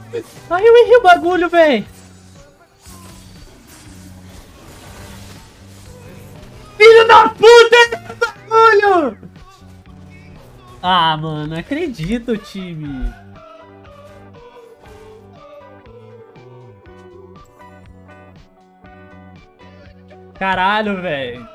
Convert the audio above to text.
Ai, eu errei o bagulho, velho. Filho da puta, errei o bagulho. Ah, mano, não acredito, time. Caralho, velho.